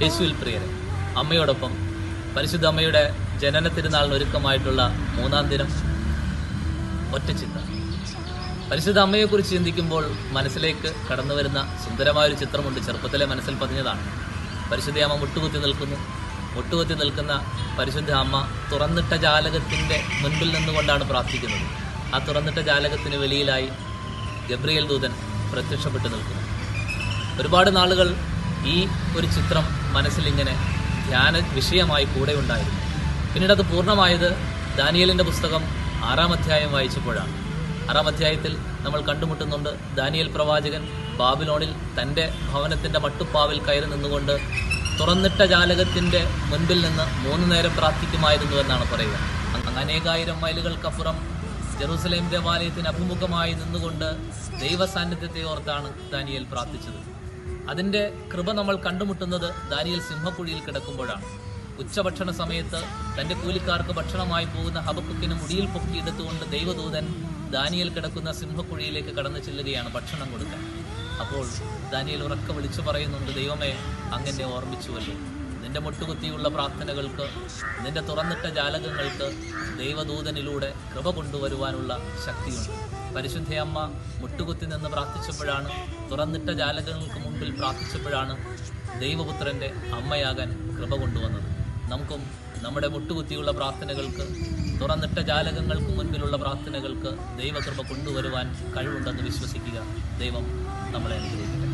യേശുവിൽ പ്രിയരെ, അമ്മയോടൊപ്പം പരിശുദ്ധ അമ്മയുടെ ജനന തിരുനാളിന് ഒരുക്കമായിട്ടുള്ള 3-ാം ദിനം ഒറ്റ ചിന്ത. പരിശുദ്ധ അമ്മയെക്കുറിച്ച് ചിന്തിക്കുമ്പോൾ മനസ്സിലേക്ക് കടന്നു വരുന്ന സുന്ദരമായൊരു ചിത്രമുണ്ട്. ചെറുപ്പത്തിലെ മനസ്സിൽ പതിഞ്ഞതാണ്. പരിശുദ്ധ അമ്മ മുട്ടുകുത്തി നിൽക്കുന്ന പരിശുദ്ധ അമ്മ തുറന്നിട്ട ജാലകത്തിൻ്റെ മുൻപിൽ നിന്നുകൊണ്ടാണ് പ്രാർത്ഥിക്കുന്നത്. ആ തുറന്നിട്ട ജാലകത്തിന് വെളിയിലായി ഗബ്രിയേൽ ദൂതൻ പ്രത്യക്ഷപ്പെട്ടു നിൽക്കുന്നു. ഒരുപാട് നാളുകൾ ഈ ഒരു ചിത്രം മനസ്സിലിങ്ങനെ ധ്യാന വിഷയമായി കൂടെ ഉണ്ടായിരുന്നു. പിന്നീട് അത് പൂർണ്ണമായത് ദാനിയേലിൻ്റെ പുസ്തകം 6-ാം അധ്യായം വായിച്ചപ്പോഴാണ്. 6-ാം അധ്യായത്തിൽ നമ്മൾ കണ്ടുമുട്ടുന്നുണ്ട്, ദാനിയേൽ പ്രവാചകൻ ബാബിലോണിൽ തൻ്റെ ഭവനത്തിൻ്റെ മട്ടുപ്പാവിൽ കയറി നിന്നുകൊണ്ട് തുറന്നിട്ട ജാലകത്തിൻ്റെ മുൻപിൽ നിന്ന് 3 നേരം പ്രാർത്ഥിക്കുമായിരുന്നു എന്നാണ് പറയുക. അനേകായിരം മൈലുകൾക്കപ്പുറം ജെറൂസലേം ദേവാലയത്തിന് അഭിമുഖമായി നിന്നുകൊണ്ട് ദൈവസാന്നിധ്യത്തെ ഓർത്താണ് ദാനിയേൽ പ്രാർത്ഥിച്ചത്. അതിൻ്റെ കൃപ നമ്മൾ കണ്ടുമുട്ടുന്നത് ദാനിയേൽ സിംഹക്കുഴിയിൽ കിടക്കുമ്പോഴാണ്. ഉച്ചഭക്ഷണ സമയത്ത് തൻ്റെ കൂലിക്കാർക്ക് ഭക്ഷണമായി പോകുന്ന ഹബക്കുക്കിന് മുടിയിൽ പൊക്കിയെടുത്തുകൊണ്ട് ദൈവദൂതൻ ദാനിയേൽ കിടക്കുന്ന സിംഹക്കുഴിയിലേക്ക് കടന്നു ചെല്ലുകയാണ് ഭക്ഷണം കൊടുക്കാൻ. അപ്പോൾ ദാനിയേൽ ഉറക്കെ വിളിച്ചു പറയുന്നുണ്ട്, ദൈവമേ, അങ്ങനെ ഓർമ്മിച്ചുവല്ലോ. നിന്റെ മുട്ടുകുത്തിയുള്ള പ്രാർത്ഥനകൾക്ക്, നിന്റെ തുറന്നിട്ട ജാലകങ്ങൾക്ക് ദൈവദൂതനിലൂടെ കൃപ കൊണ്ടുവരുവാനുള്ള ശക്തിയുണ്ട്. പരിശുദ്ധയമ്മ മുട്ടുകുത്തി നിന്ന് പ്രാർത്ഥിച്ചപ്പോഴാണ്, തുറന്നിട്ട ജാലകങ്ങൾക്ക് മുമ്പിൽ പ്രാർത്ഥിച്ചപ്പോഴാണ് ദൈവപുത്രൻ്റെ അമ്മയാകാൻ കൃപ കൊണ്ടുവന്നത്. നമുക്കും നമ്മുടെ മുട്ടുകുത്തിയുള്ള പ്രാർത്ഥനകൾക്ക്, തുറന്നിട്ട ജാലകങ്ങൾക്ക് മുൻപിലുള്ള പ്രാർത്ഥനകൾക്ക് ദൈവകൃപ കൊണ്ടുവരുവാൻ കഴിവുണ്ടെന്ന് വിശ്വസിക്കുക. ദൈവം നമ്മളെ അനുഗ്രഹിക്കട്ടെ.